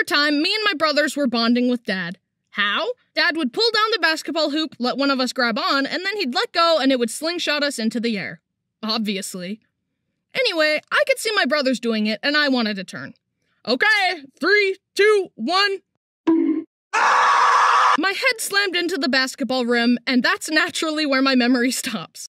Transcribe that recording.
time, me and my brothers were bonding with Dad. How? Dad would pull down the basketball hoop, let one of us grab on, and then he'd let go and it would slingshot us into the air. Obviously. Anyway, I could see my brothers doing it, and I wanted to turn. Okay, 3, 2, 1... My head slammed into the basketball rim, and that's naturally where my memory stops.